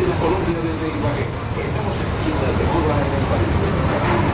la Colombia desde Ibagué. Estamos en tiendas de moda en el país.